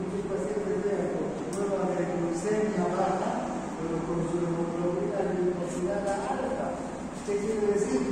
muchos pacientes vean con prueba de glucemia baja, pero con su hemoglobina glicosilada alta. ¿Qué quiere decir?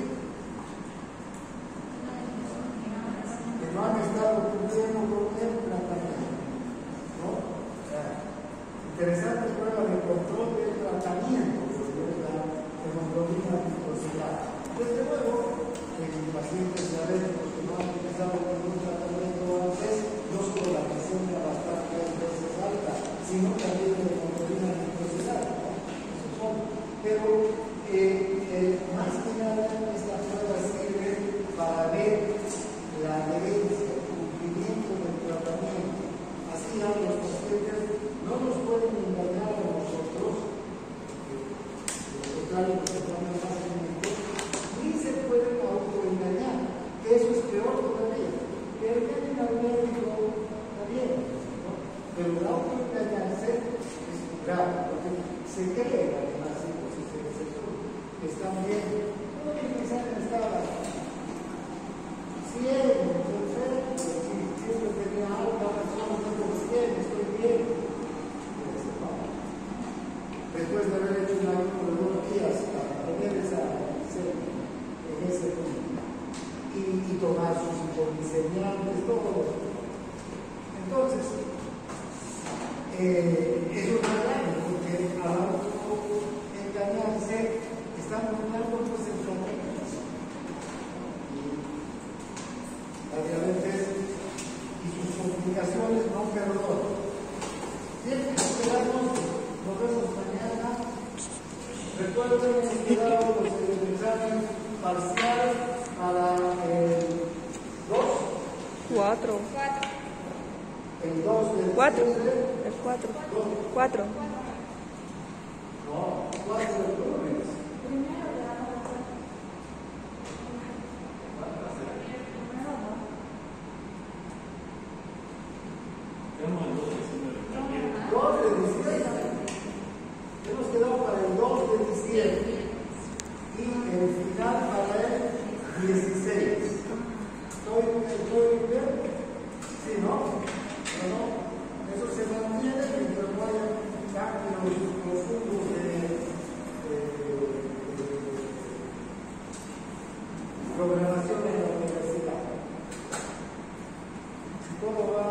Que no han estado cumpliendo con el tratamiento, ¿no? Interesante prueba de control del tratamiento, porque es la hemoglobina glicosilada. Desde luego, en pacientes diabéticos que no han utilizado ningún tratamiento antes, no solo la presión va a estar 3 veces alta, sino también la hemoglobina glicosilada, ¿no? Eso son. Pero más que nada, esta prueba sirve para ver la adherencia, el cumplimiento del tratamiento. Así a los pacientes no nos pueden engañar a nosotros, lo contrario, los tratamientos más clínicos, ni se pueden autoengañar, que eso es peor todavía. Que engañen al médico está bien, ¿no? Pero el autoengañarse es grave, porque se cree además, que están bien. No quizás estaba 100, perfecto, si siempre tenía alta razón, tengo 100, estoy bien. Después de haber hecho un ayuno de 2 días para tener en ese punto y tomar sus hipoglicemiantes, todo eso. Entonces, eso es grave, porque a engañarse están buscando pues el tratamiento. La diabetes y sus complicaciones no perdonan. Bien, nos vemos mañana. Recuerden que hemos quedado el examen parcial para el 2. 4. El 2 del 4. diciembre. El 4. 4. No, 4 del lunes. Hemos quedado para el 2 de diciembre y el final para el 16. ¿Estoy bien? Sí, ¿no? ¿No? Eso se mantiene mientras no haya cambios profundos de programación en la universidad. Todo va